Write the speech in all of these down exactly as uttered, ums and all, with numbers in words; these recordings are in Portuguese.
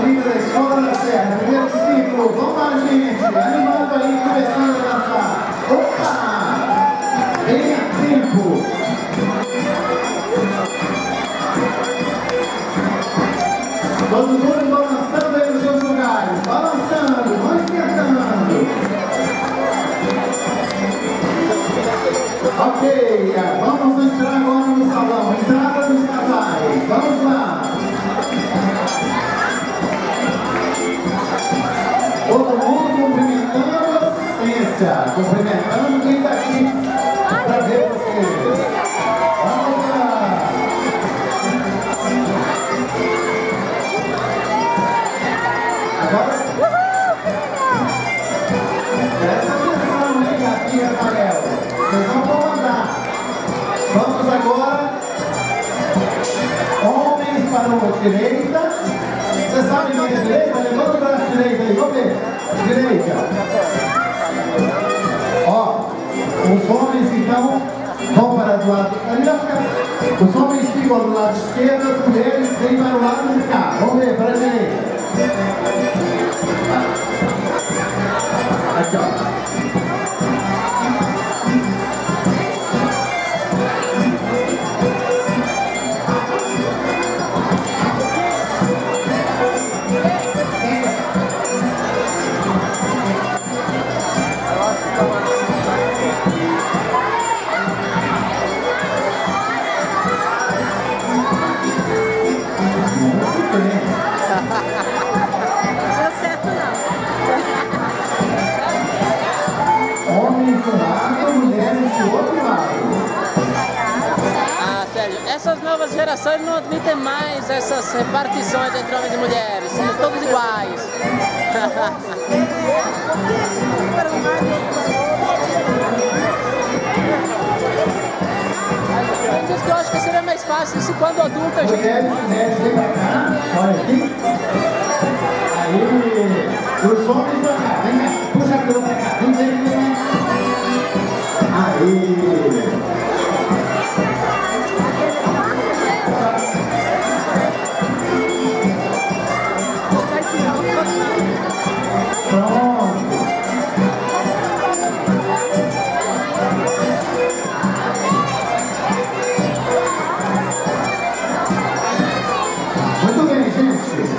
amiga da Escola da Serra, primeiro ciclo. Vamos lá, gente, animando aí, começando a dançar. Opa! Vem a tempo. Todo mundo balançando aí nos seus lugares, balançando, vão esquentando. Ok, vamos entrar agora no salão, entrada dos casais, vamos lá. Todo mundo cumprimentando a assistência, cumprimentando quem está aqui para ver vocês. Vamos lá. Agora, presta atenção, hein, gatinha Rafael. Vocês não vão andar. Vamos agora, homens para a direita. Você sabe quem é direita? Levanta o braço direito aí, vamos ver. Direita. Ó, os homens então vão para do lado. Ali vai ficar. Os homens ficam do lado esquerdo, as mulheres vêm para o lado de cá. Vamos ver, para a direita. Aqui, ó. Homens do lado, mulheres do outro lado. Ah, sério, essas novas gerações não admitem mais essas repartições entre homens e mulheres. Somos todos iguais. Mas eu acho que seria mais fácil se quando adulto a gente... Mulheres, mulheres, vem pra cá, olha aqui. Aí, os homens pra cá, vem cá, puxa aquilo pra cá, vem, vem, vem. Aí. Pronto. Muito bem, gente.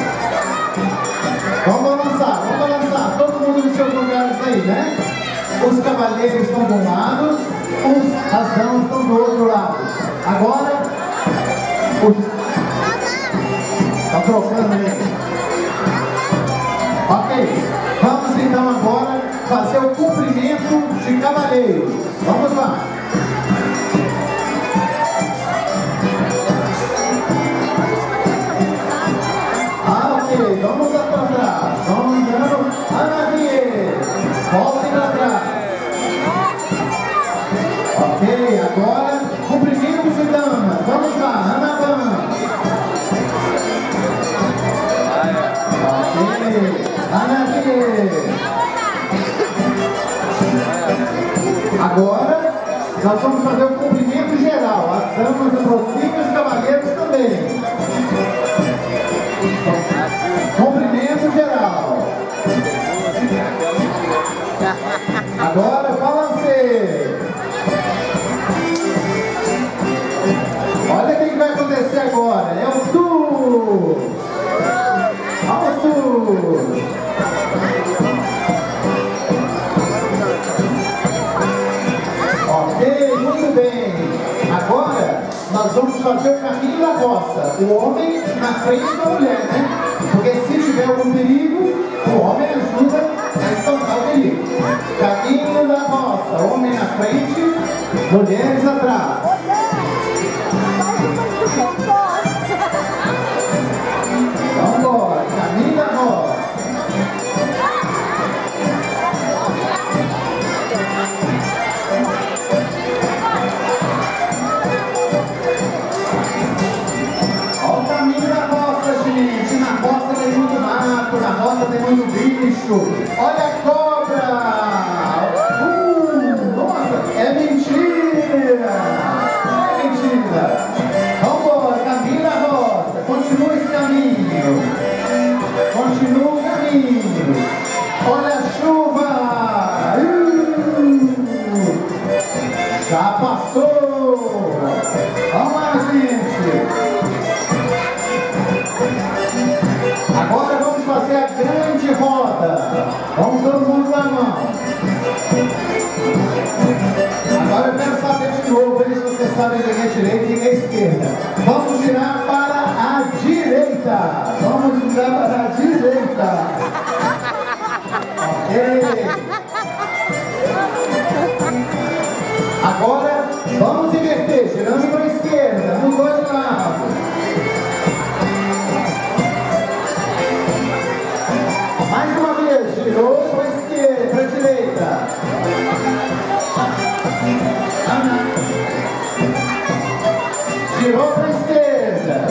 Vamos balançar, vamos balançar. Todo mundo nos seus lugares aí, né? Os cavaleiros estão de um lado, os, as damas estão do outro lado. Agora, os... Estão trocando aí. Ok, vamos então agora fazer o cumprimento de cavaleiros. Vamos lá. Ah, ok, vamos lá para trás. Vamos andando. Anavinha, voltem para trás. Ok, agora cumprimento de damas. Vamos lá, Ana Van. Ok, Anavinha. Agora nós vamos fazer o cumprimento geral. As damas aproximam e os cavaleiros também. Cumprimento geral. Agora balance. Olha o que vai acontecer agora. É o tour. Vamos tour. Ok, muito bem. Agora nós vamos fazer o caminho da roça. O homem na frente da mulher, né? Porque se tiver algum perigo, o homem ajuda a espantar o perigo. Caminho da roça. Homem na frente, mulheres atrás. Vamos embora. Caminho da roça. Na roça tem muito bicho. Olha a cobra! Uh, nossa, é mentira! É mentira! Vamos embora, caminho na roça. Continua esse caminho. para a direita. Ok. Agora vamos inverter, girando para a esquerda, mudou de lado. Mais uma vez, girou para a esquerda, para a direita. Girou para a esquerda.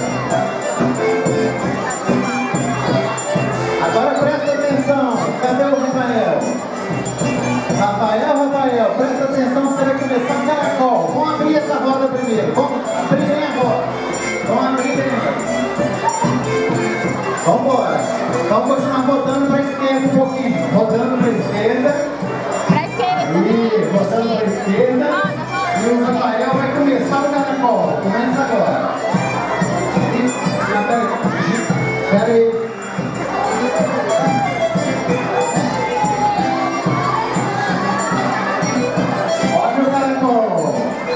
Agora presta atenção. Cadê o Rafael? Rafael, Rafael, presta atenção, você vai começar caracol. Vamos abrir essa roda primeiro. Vamos abrir bem a roda. Vamos abrir bem. Vamos embora. Vamos continuar rodando para a esquerda um pouquinho. Rodando para a esquerda. Para a esquerda. E rodando para a esquerda. E o Rafael vai começar o caracol. Começa agora. Espera aí. Olha o caracol.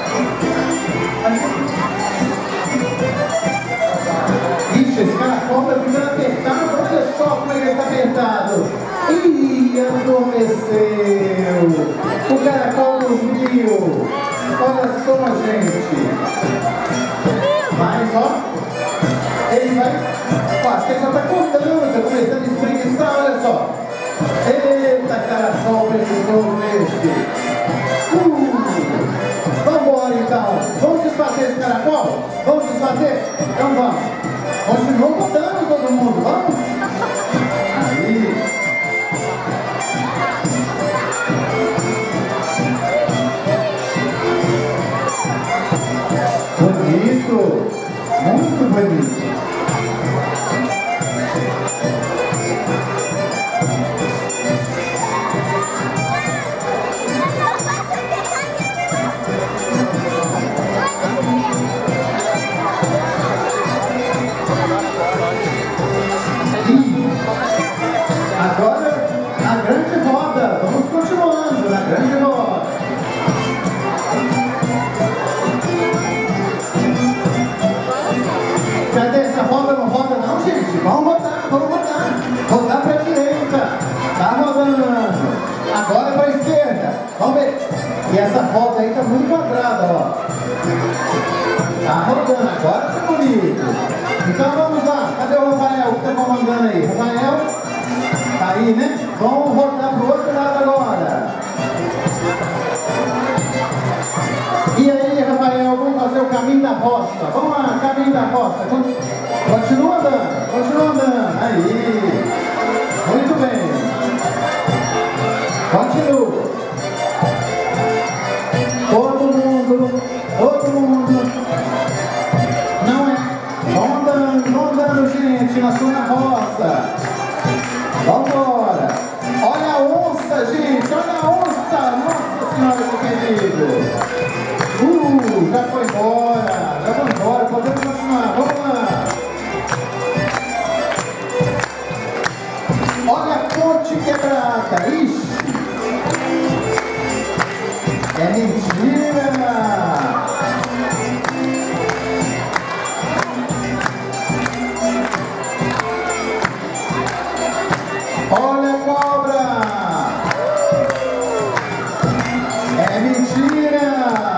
Ixi, esse caracol tá ficando apertado. Olha só como ele está apertado. Ih, adormeceu. O caracol dormiu. Olha só, gente. Mas, ó. Ele vai... Ó, você já está cortando, está começando a espreguiçar, olha só. Eita, caracol preguiçoso este. Uh, vamos embora, então. Vamos desfazer esse caracol? Vamos desfazer? Então vamos. Continua rodando todo mundo, vamos? Aí. Bonito. Muito bonito. Agora, a grande roda. Vamos continuando na grande roda. Cadê essa roda? Não roda não, gente? Vamos rodar, vamos rodar. Rodar para a direita. Tá rodando. Agora para a esquerda. Vamos ver. E essa roda aí tá muito quadrada, ó. Tá rodando. Agora tá bonito. Então vamos lá. Cadê o Rafael que tá comandando aí? Rafael? Tá aí, né? Vamos rodar pro outro lado agora. E aí, Rafael, vamos fazer o caminho da roça. Vamos lá, caminho da roça. Continua andando, continua andando. Aí. Muito bem. Continua. Todo mundo, todo mundo. Não é. Vamos andando, vamos andando, gente, na sua roça. Vamos embora. Olha a onça, gente. Olha a onça. Nossa Senhora do querido. Uh, já foi embora. Já foi embora. Podemos continuar. Vamos lá. Olha a ponte quebrada. Ixi. É mentira. Olha a cobra! É mentira!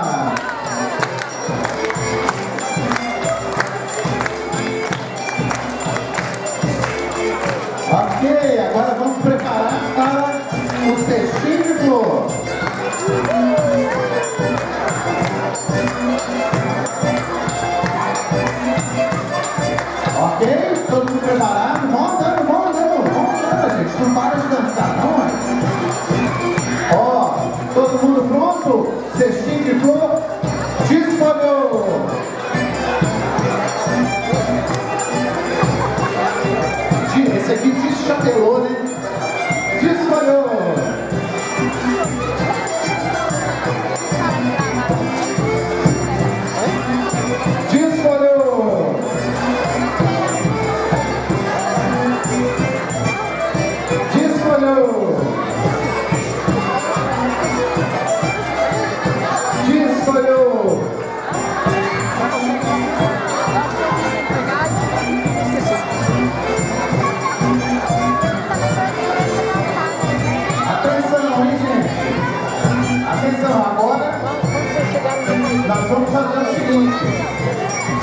Ok, agora vamos preparar para o cestinho de flor. Ok, todo mundo preparado? Vamos andando, vamos andando, vamos andando, gente. Não para de dançar, não é? Ó, todo mundo pronto? Cestinho de flor, desfolhou! Esse aqui deschapelou, né? Desfolhou! Desfolhou! Desfolhou! Desfolhou! Esqueci.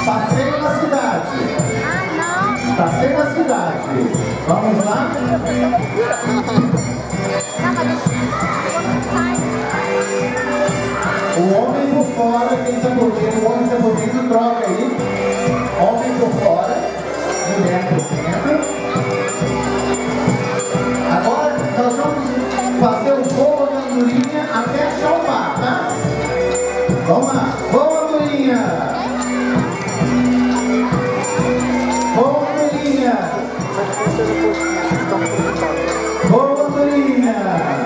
Passeio na cidade. Passeio na cidade. Vamos lá? O homem por fora, quem está por dentro, o homem está por dentro, troca aí. Homem por fora, mulher por dentro. Agora nós vamos fazer o voo da andorinha até achar o mar, tá? Vamos lá, voa andorinha! Voa andorinha! Voa andorinha!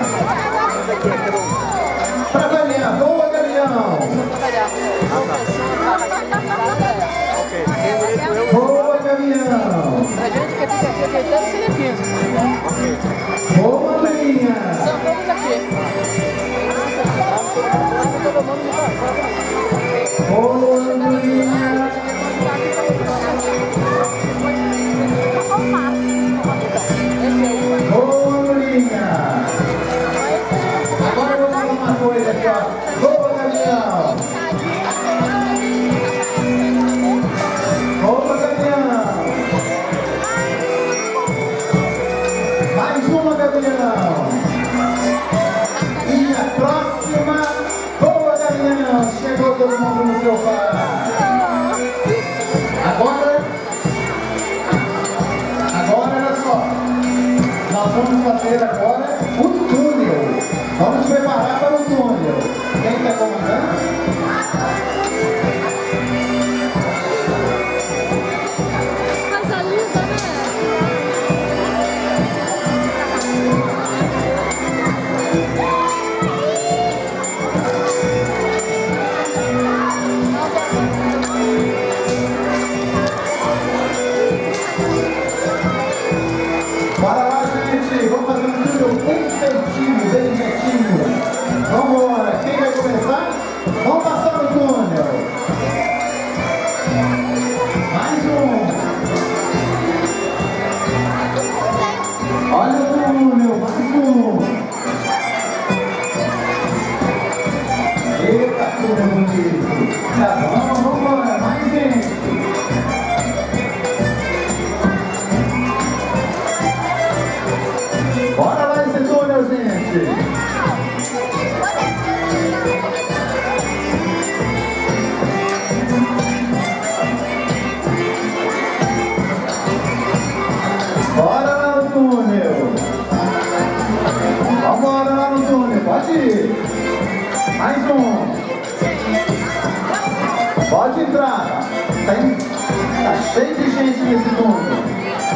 Pra galinha, voa galinhão! Voa galinhão! A gente que fica aqui ajeitando seria quinze. Voa andorinha! São todos aqui. Todo mundo me toca. Voa andorinha! Voa andorinha! Agora eu vou falar uma coisa aqui, ó. Voa galinhão! Voa galinhão! Mais uma galinhão! E a próxima, voa galinhão! Chegou todo mundo no seu par! Agora, agora olha só, nós vamos fazer agora o túnel. Vamos preparar para o túnel. Quem está comandando? Coisa linda, né? Bora lá, gente. Vamos fazer um túnel bem feitinho, bem retinho. Vamos embora. Quem vai começar? Vamos passar no túnel. Mais um. Olha o túnel. Mais um. Eita, túnel bonito. Tá bom, vamos embora. Mais gente. Bora lá esse túnel, gente! Bora lá no túnel! Vamos lá no túnel, pode ir! Mais um! Pode entrar! Tem, tá cheio de gente nesse túnel!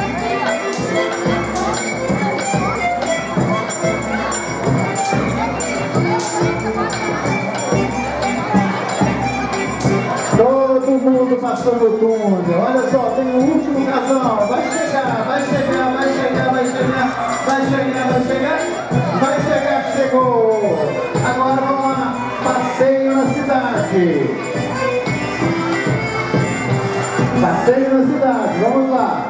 Todo mundo passando o túnel. Olha só, tem o último casal. Vai chegar, vai chegar, vai chegar, vai chegar, vai chegar, vai chegar, vai chegar, chegou. Agora vamos lá, passeio na cidade. Passeio na cidade, vamos lá.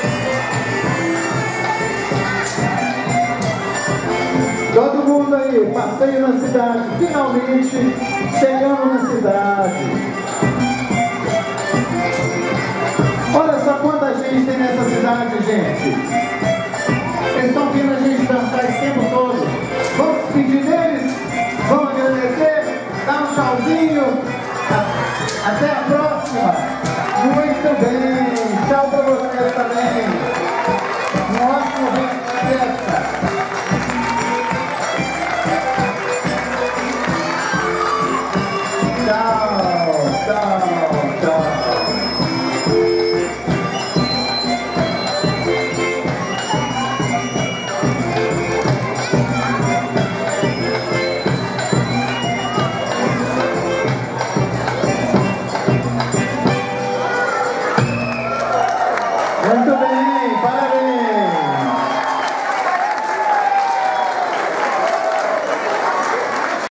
Todo mundo aí, passeio na cidade. Finalmente chegamos na cidade. Olha só quanta gente tem nessa cidade, gente. Eles estão vendo a gente dançar esse tempo todo. Vamos despedir deles? Vamos agradecer? Dar um tchauzinho? Até a próxima. Muito bem. Tchau pra vocês também. Um ótimo resto de festa. Tchau, tchau.